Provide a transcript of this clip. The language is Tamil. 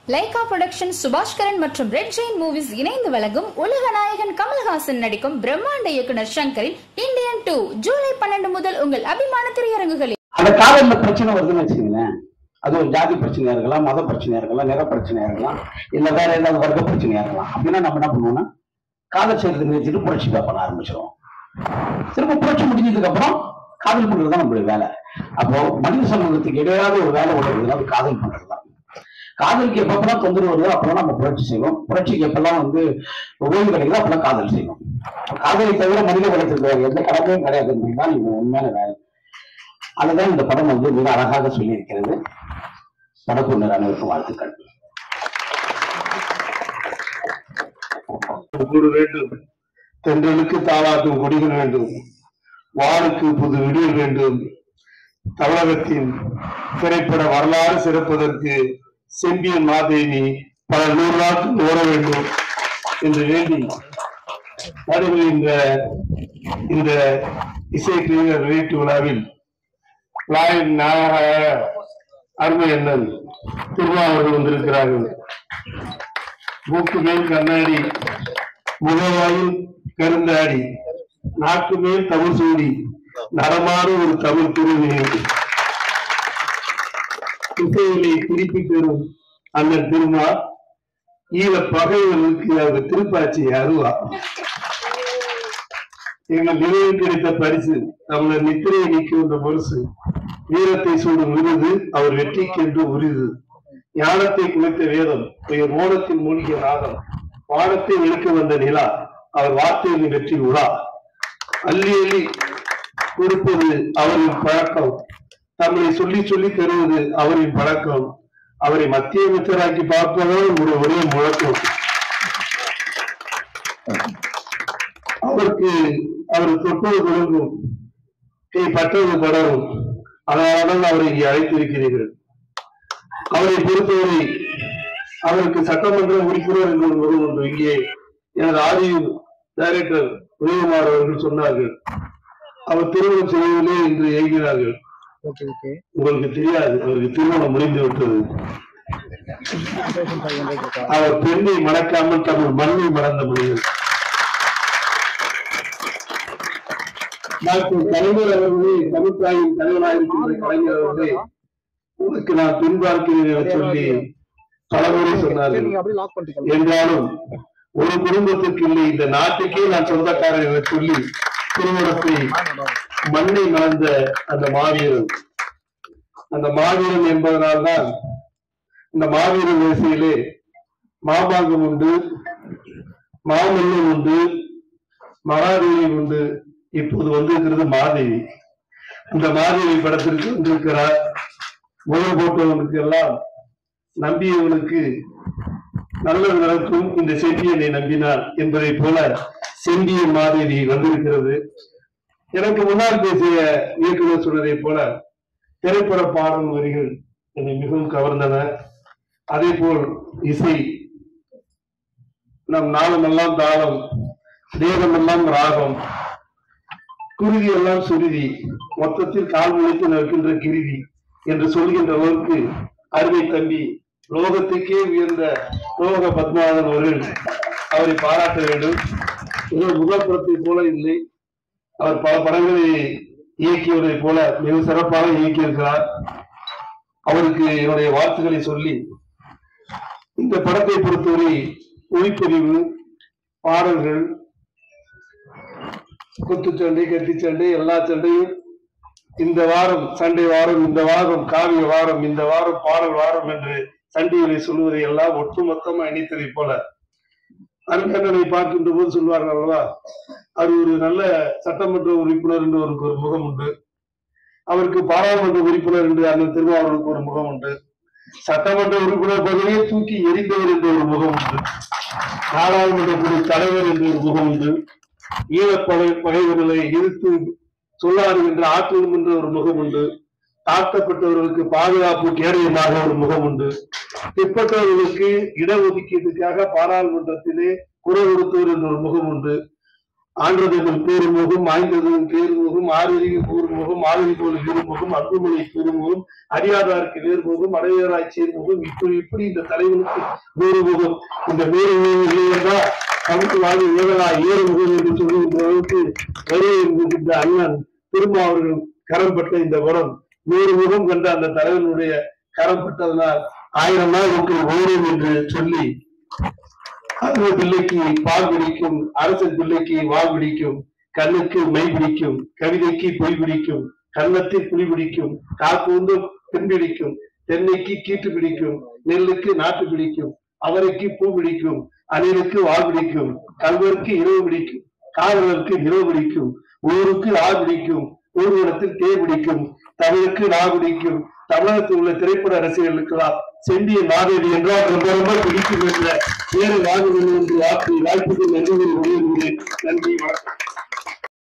லைகா புரொடக்ஷன், சுபாஷ்கரன் மற்றும் ரெட் ஜெயின் மூவிஸ் இணைந்து வழங்கும் உலக நாயகன் கமல்ஹாசன் நடிக்கும் பிரம்மாண்ட இயக்குனர் சங்கரின் இந்தியன் 2 ஜூலை 12 முதல் உங்கள் அபிமான திரையரங்குகளில். அந்த காதல்ல பிரச்சனை வருதுன்னு வச்சுக்கீங்களேன், அது ஒரு ஜாதி பிரச்சனையா இருக்கலாம், மத பிரச்சனையா இருக்கலாம், நிற பிரச்சனையா இருக்கலாம், இல்ல வேற ஏதாவது வர்க்க பிரச்சனையா இருக்கலாம். அப்படின்னா நம்ம என்ன பண்ணுவோம்னா காதல் செய்யறதுக்கு நிறுத்திட்டு புரட்சி பண்ண ஆரம்பிச்சிடும். திரும்ப புரட்சி முடிஞ்சதுக்கு அப்புறம் காதல் பண்றதுதான் நம்மளுடைய வேலை. அப்போ மனித சமூகத்துக்கு இடையாத ஒரு வேலை உள்ளது அது காதல் பண்றதுதான். காதலுக்கு எப்பப்பெல்லாம் தொந்தரவு வருதோ அப்பெல்லாம் நம்ம புரட்சி செய்வோம். புரட்சிக்கு எப்பெல்லாம் உதவி கிடைக்குதோ அப்பெல்லாம் காதல் செய்வோம். காதலை தவிர மனித குலத்திற்கு எந்த கடமையும் கிடையாதுன்னு தான் நீங்க உண்மையான வேலை. அதுதான் இந்த படம் மிக அழகாக சொல்லி இருக்கிறது. படக்குழுவினர் அனைவருக்கும் வாழ்த்துக்கள். வேண்டும், தென்றலுக்கு தாளாட்டும் கொடிகள் வேண்டும், வானுக்கு புது விடியல் வேண்டும், தமிழகத்தின் திரைப்பட வரலாறு சிறப்பதற்கு செம்பியன் மாதேவி பல 100 நாட்கள் ஓட வேண்டும் என்று வேண்டி நடைபெறுகின்ற இந்த இசை கலைஞர் வெளியீட்டு விழாவில் நாயக அருமை அண்ணன் திருமாவர்கள் வந்திருக்கிறார்கள். மூக்கு மேல் கண்ணாடி, முகவாயில் கருந்தாடி, நாக்கு மேல் தமிழ் சூடி, நடமாடும் ஒரு தமிழ் திருநீர், இசையிலே திருப்பி பெறும் அண்ணன் திருமா, ஈழ பகைவர்களுக்கு அவர் திருப்பாச்சி அருவா. எங்கள் நிலையில் கிடைத்த பரிசு தமிழர் நித்திரையை நீக்குகின்ற பரிசு, வீரத்தை சூடும் விருது அவர் வெற்றிக்கென்று உரிது, ஞானத்தை குலைத்த வேதம் உயர் மோனத்தில் மூழ்கிய நாதம், வானத்தை இழுக்க வந்த நிலா அவர் வார்த்தையின் வெற்றி உலா, அள்ளி அள்ளி கொடுப்பது அவரின் பழக்கம், தம்மை சொல்லி சொல்லி தருவது அவரின் பழக்கம், அவரை மத்திய அமைச்சராக்கி பார்ப்பதும் ஒரே முழக்கம். அவருக்கு அவர் தொட்டது தொடங்கும், கை பட்டது தொடரும். அதனால்தான் அவரை இங்கே அழைத்திருக்கிறீர்கள். அவரை பொறுத்தவரை அவருக்கு சட்டமன்ற உறுப்பினர் என்ற ஒரு முகம் உண்டு. இங்கே எனது ஆதிவு டைரக்டர் உதயகுமார் அவர்கள் சொன்னார்கள், அவர் திருமணம் செய்வதிலே இன்று ஏகிறார்கள். உங்களுக்கு தெரியாது, அவருக்கு திருமணம் முடிந்து விட்டது. அவர் பெண்ணை மணக்காமல் தமிழ் மண்ணை மறந்த முடியும். டாக்டர் கலைஞர் அவர்களே, தமிழ்தாயின் தலைவராக இருக்கின்ற கலைஞர் அவர்களே, உனக்கு நான் பின்பார்க்கிறேன் என சொல்லி பலமுறை சொன்னார்கள். என்றாலும் ஒரு குடும்பத்திற்கு இல்லை, இந்த நாட்டுக்கே நான் சொந்தக்காரன் என சொல்லி திருமணத்தை மண்ணை மறந்த அந்த மாவீரன், அந்த மாவீரன் என்பதனால்தான் இந்த மாவீரன் வரிசையிலே மாமாங்கம் உண்டு, மாமல்லம் உண்டு, மகாதேவி உண்டு, இப்போது வந்திருக்கிறது மாதேவி. இந்த மாதேவி படத்திற்கு வந்திருக்கிறார். முதல் போட்டவனுக்கு எல்லாம் நம்பியவனுக்கு நல்லது நடக்கும், இந்த செம்பியனை நம்பினார் என்பதை போல செம்பியன் மாதேவி வந்திருக்கிறது. எனக்கு முன்னால் பேசிய இயக்குனர் சொன்னதை போல திரைப்பட பாடல் வரிகள் என்னை மிகவும் கவர்ந்தன. அதே போல் இசை, நம் நாளமெல்லாம் தாளம், தேகமெல்லாம் ராகம், குருதி எல்லாம் சுருதி, மொத்தத்தில் கால் முளைத்து நிற்கின்ற கிருதி என்று சொல்கின்ற அளவுக்கு அருமை தம்பி, லோகத்துக்கே உயர்ந்த லோக பத்மநாதன் அவர்கள் அவரை பாராட்ட வேண்டும். ஏதோ முதல் படத்தை போல இல்லை, அவர் பல படங்களை இயக்கியவரை போல மிக சிறப்பாக இயக்கியிருக்கிறார். அவருக்கு என்னுடைய வாழ்த்துக்களை சொல்லி, இந்த படத்தை பொறுத்தவரை ஒளிப்பதிவு, பாடல்கள், குத்துச்சண்டை, கத்திச்சண்டை, எல்லா சண்டையும், இந்த வாரம் சண்டை வாரம், இந்த வாரம் காவிய வாரம், இந்த வாரம் பாடல் வாரம் என்று சண்டைகளை சொல்லுவதை எல்லாம் ஒட்டுமொத்தமா இணைத்ததை போல அருங்கண்ணனை பார்க்கின்ற போது சொல்வார்கள் அல்லவா, அவர் ஒரு நல்ல சட்டமன்ற உறுப்பினர் என்று அவருக்கு ஒரு முகம் உண்டு, அவருக்கு பாராளுமன்ற உறுப்பினர் என்று அண்ணன் திருமாவளவனுக்கு ஒரு முகம் உண்டு, சட்டமன்ற உறுப்பினர் பதவியை தூக்கி எரிந்தவர் என்று ஒரு முகம் உண்டு, நாடாளுமன்ற தலைவர் என்று ஒரு முகம் உண்டு, ஈழப்பகைவர்களை எதிர்த்து சொல்லாடுகின்ற ஆற்றலும் என்ற ஒரு முகம் உண்டு, தாழ்த்தப்பட்டவர்களுக்கு பாதுகாப்பு கேடயமாக ஒரு முகம் உண்டு, பிற்பட்டவர்களுக்கு இடஒதுக்கீட்டுக்காக பாராளுமன்றத்திலே குரல் கொடுத்தவர் என்ற ஒரு முகம் உண்டு, ஆன்றதன் கூறுமுகம், ஆய்ந்ததன் பேருமுகம், ஆறுதலின் கூறுமுகம், ஆளுநி போல வேறுமுகம், அன்புமொழி கூறுமுகம், அறியாதாருக்கு வேறுமுகம், அடையாராய் சேர்முகம், இப்படி இந்த தலைவனுக்கு வேறுமுகம். இந்த வேறுமுகம் தமிழ் வாழ்வு ஏழலா ஏறுமுகம் என்று சொல்லுகின்ற அளவுக்கு வருகின்ற அண்ணன் திருமா அவர்கள் கரம் பட்ட இந்த படம் வேறுமுகம் கண்ட அந்த தலைவனுடைய கரம் பட்டதனால் 1000 நாள் ஓடும் என்று சொல்லி அந்த பிள்ளைக்கு பால் பிடிக்கும், அரசன் பிள்ளைக்கு வால் பிடிக்கும், கண்ணுக்கு மை பிடிக்கும், கவிதைக்கு பொய் பிடிக்கும், கன்னத்தில் புலி பிடிக்கும், காக்கூந்து பெண் பிடிக்கும், தென்னைக்கு கீட்டு பிடிக்கும், நெல்லுக்கு நாட்டு பிடிக்கும், அவரைக்கு பூ பிடிக்கும், அணிலுக்கு வால் பிடிக்கும், கல்வருக்கு இரவு பிடிக்கும், காதலருக்கு இரவு பிடிக்கும், ஊருக்கு ஆள் பிடிக்கும், ஊர்வலத்தில் தேர் பிடிக்கும், தமிழுக்கு நா பிடிக்கும். தமிழகத்தில் உள்ள திரைப்பட ரசிகர்களுக்கெல்லாம் செண்டிய நாடேடி என்றால் ரொம்ப ரொம்ப பிடிக்கும் என்ற வேறு வாங்க வேண்டும் என்று வாய்ப்புக்கு நன்றி. நன்றி, வணக்கம்.